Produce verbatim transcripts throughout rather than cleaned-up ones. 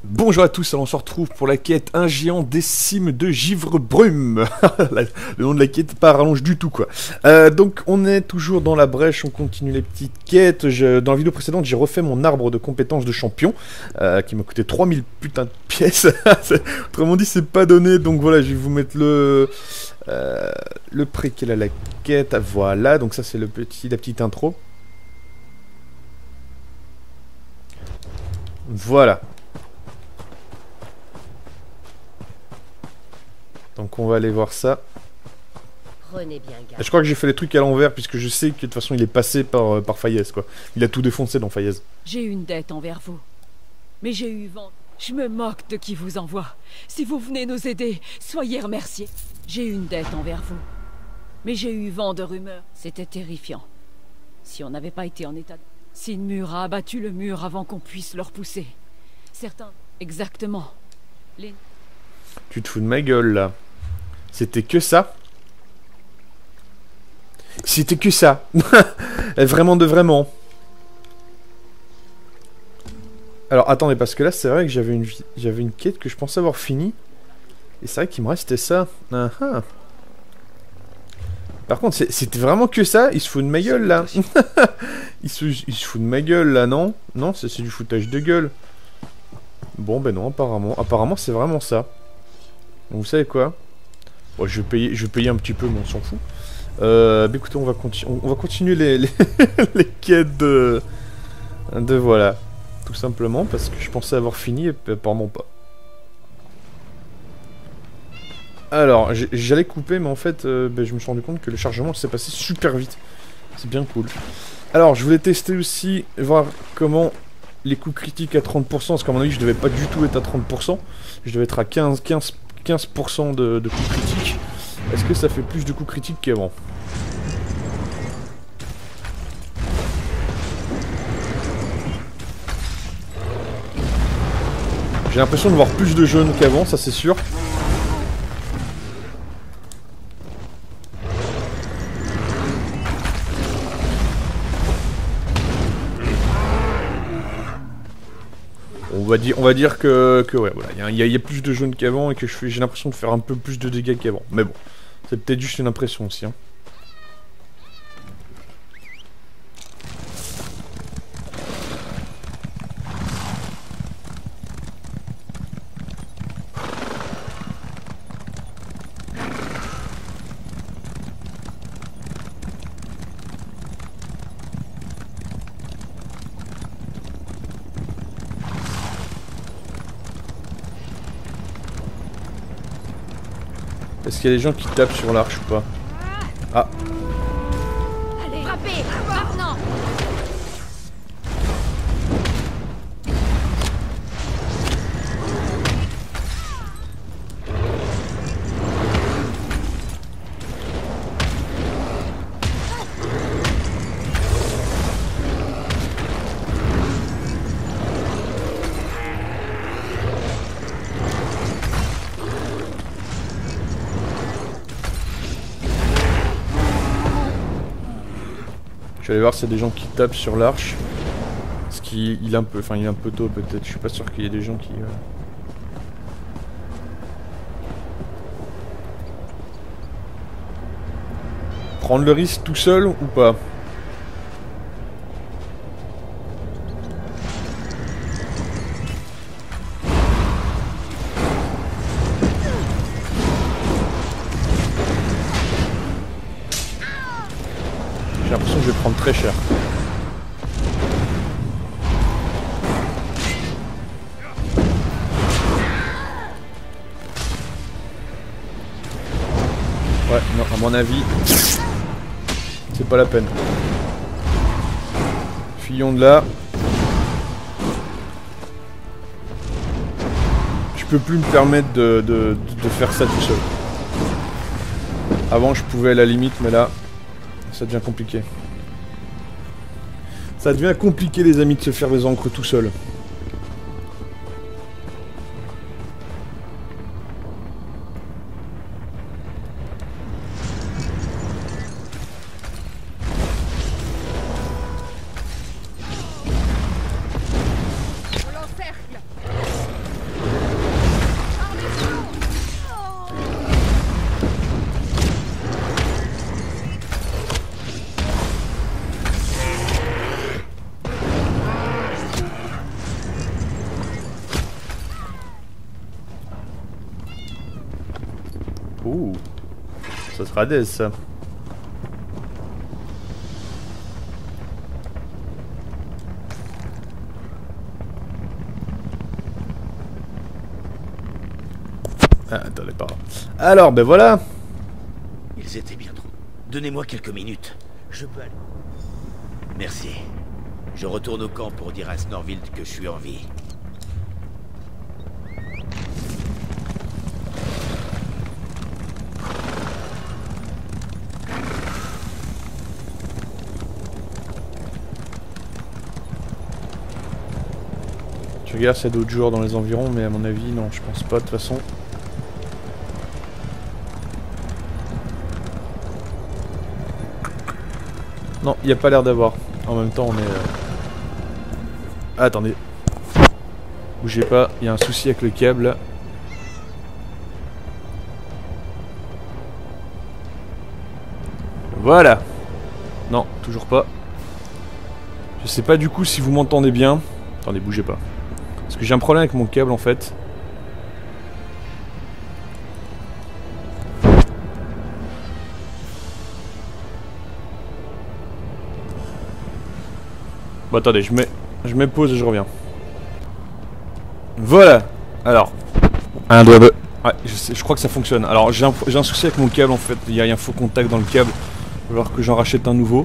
Bonjour à tous, alors on se retrouve pour la quête Un géant décime de Givre-Brume. Le nom de la quête n'est pas rallonge du tout quoi. Euh, donc on est toujours dans la brèche, on continue les petites quêtes. Je, dans la vidéo précédente j'ai refait mon arbre de compétences de champion euh, qui m'a coûté trois mille putains de pièces. Autrement dit c'est pas donné, donc voilà je vais vous mettre le... Euh, le préquel à la quête, voilà, donc ça c'est le petit, la petite intro. Voilà. Donc on va aller voir ça. Prenez bien garde. Je crois que j'ai fait les trucs à l'envers puisque je sais que de toute façon il est passé par, euh, par Fayez quoi. Il a tout défoncé dans Fayez. J'ai une dette envers vous. Mais j'ai eu vent. Je me moque de qui vous envoie. Si vous venez nous aider, soyez remerciés. J'ai une dette envers vous. Mais j'ai eu vent de rumeurs. C'était terrifiant. Si on n'avait pas été en état... Sinmur a abattu le mur avant qu'on puisse le repousser. Certains... Exactement. Les... Tu te fous de ma gueule là. C'était que ça. C'était que ça. Vraiment de vraiment. Alors attendez, parce que là c'est vrai que j'avais une, j'avais une quête que je pensais avoir finie. Et c'est vrai qu'il me restait ça. Uh -huh. Par contre, c'était vraiment que ça. Il se fout de ma gueule là. il, se, il se fout de ma gueule là, non? Non, c'est du foutage de gueule. Bon, ben non, apparemment. Apparemment, c'est vraiment ça. Donc, vous savez quoi? Bon, je vais payer, je vais payer un petit peu, mais on s'en fout. Euh, bah, écoutez, on va, conti on, on va continuer les, les, les quêtes de... de voilà. Tout simplement, parce que je pensais avoir fini, et apparemment pas. Alors, j'allais couper, mais en fait, euh, bah, je me suis rendu compte que le chargement s'est passé super vite. C'est bien cool. Alors, je voulais tester aussi, voir comment les coups critiques à trente pour cent, parce qu'à mon avis, je devais pas du tout être à trente pour cent. Je devais être à quinze, quinze, quinze pour cent de, de coups critiques. Est-ce que ça fait plus de coups critiques qu'avant? J'ai l'impression de voir plus de jaunes qu'avant, ça c'est sûr. On va dire, on va dire que, que ouais, voilà, il y, y, y a plus de jaunes qu'avant et que j'ai l'impression de faire un peu plus de dégâts qu'avant. Mais bon, c'est peut-être juste une impression aussi. Hein. Est-ce qu'il y a des gens qui tapent sur l'arche ou pas? Ah. Allez, frappez, maintenant. Je vais aller voir s'il y a des gens qui tapent sur l'arche. Parce qu'il il est un peu, enfin il est un peu tôt peut-être. Je suis pas sûr qu'il y ait des gens qui. Euh... Prendre le risque tout seul ou pas? J'ai l'impression que je vais prendre très cher. Ouais, non, à mon avis, c'est pas la peine. Fuyons de là. Je peux plus me permettre de, de, de faire ça tout seul. Avant, je pouvais à la limite, mais là... ça devient compliqué. Ça devient compliqué les amis de se faire des encres tout seul. Ouh. Ça sera des ça. Ah, attendez pas. Alors, ben voilà. Ils étaient bien trop. Donnez-moi quelques minutes. Je peux aller. Merci. Je retourne au camp pour dire à Snorvild que je suis en vie. Je regarde s'il y a d'autres joueurs dans les environs, mais à mon avis, non, je pense pas de toute façon. Non, il n'y a pas l'air d'avoir. En même temps, on est... Euh... Ah, attendez. Bougez pas, il y a un souci avec le câble. Voilà. Non, toujours pas. Je sais pas du coup si vous m'entendez bien. Attendez, bougez pas. Parce que j'ai un problème avec mon câble en fait. Bon attendez, je mets, je mets pause et je reviens. Voilà. Alors. Un doigt bleu. Ouais, je, sais, je crois que ça fonctionne. Alors j'ai un, j'ai un souci avec mon câble en fait. Il y a un faux contact dans le câble. Il va falloir que j'en rachète un nouveau.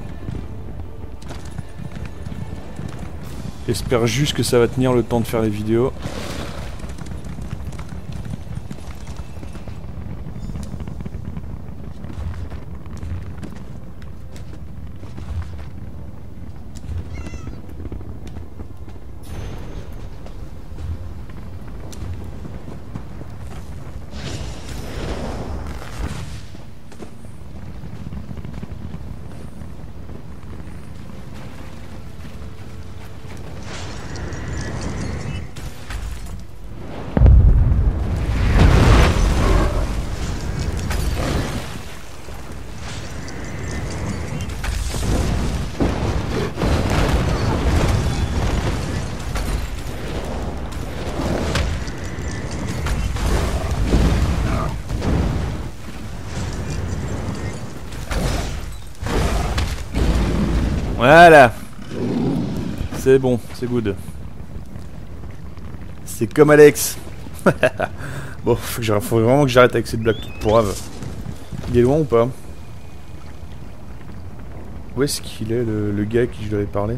J'espère juste que ça va tenir le temps de faire les vidéos. Voilà. C'est bon, c'est good. C'est comme Alex. Bon, faut, que faut vraiment que j'arrête avec cette blague toute pourrave. Il est loin ou pas? Où est-ce qu'il est, le, le gars à qui je lui avais parlé?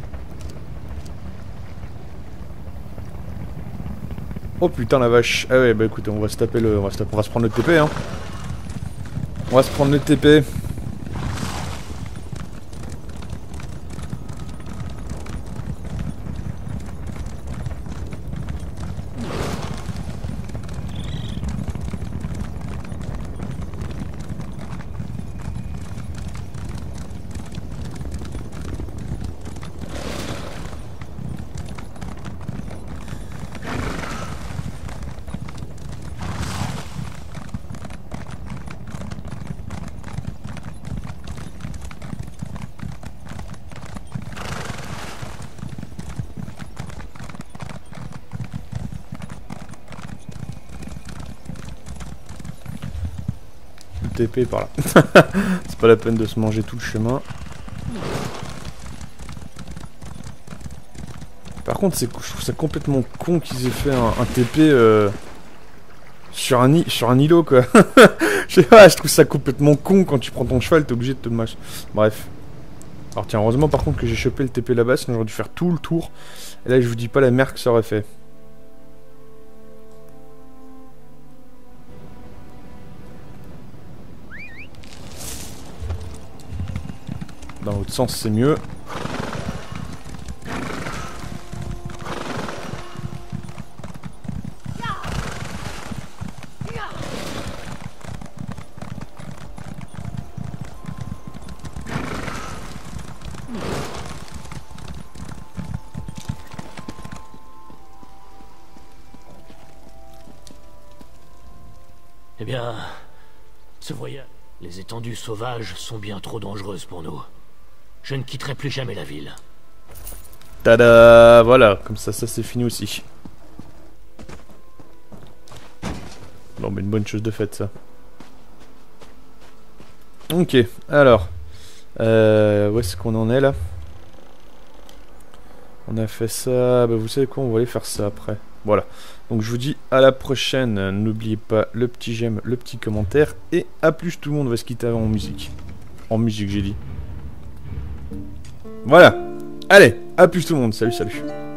Oh putain la vache. Ah ouais, bah écoutez, on va se taper le... On va se, taper, on va se prendre le T P, hein. On va se prendre le T P. T P par là. C'est pas la peine de se manger tout le chemin. Par contre, c'est, je trouve ça complètement con qu'ils aient fait un, un T P euh, sur, un, sur un îlot quoi. Je sais pas, je trouve ça complètement con quand tu prends ton cheval, t'es obligé de te mâcher. Bref. Alors tiens, heureusement par contre que j'ai chopé le T P là-bas, sinon j'aurais dû faire tout le tour. Et là, je vous dis pas la merde que ça aurait fait. Dans l'autre sens, c'est mieux. Eh bien, ce voyage, les étendues sauvages sont bien trop dangereuses pour nous. Je ne quitterai plus jamais la ville. Tada, voilà, comme ça, ça c'est fini aussi. Bon, mais une bonne chose de faite, ça. Ok, alors. Euh, où est-ce qu'on en est là? On a fait ça. Bah, vous savez quoi, on va aller faire ça après. Voilà. Donc je vous dis à la prochaine. N'oubliez pas le petit j'aime, le petit commentaire. Et à plus tout le monde. On va se quitter en musique. En musique, j'ai dit. Voilà. Allez, à plus tout le monde. Salut, salut.